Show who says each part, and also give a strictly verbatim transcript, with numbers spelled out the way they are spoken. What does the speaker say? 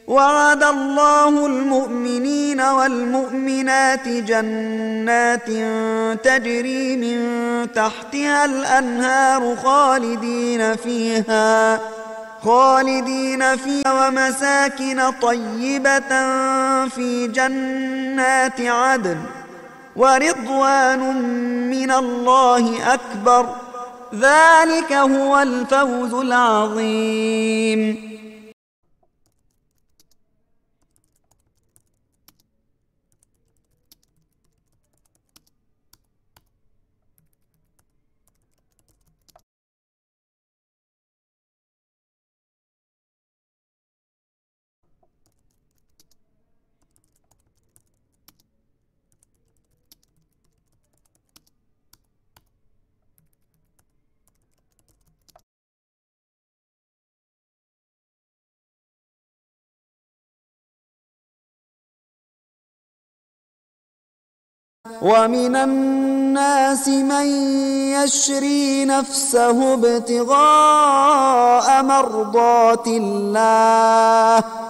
Speaker 1: وعد الله المؤمنين والمؤمنات جنات تجري من تحتها الأنهار خالدين فيها خالدين فيها ومساكن طيبة في جنات عدن ورضوان من الله أكبر، ذلك هو الفوز العظيم. ومن الناس من يشري نفسه ابتغاء مرضات الله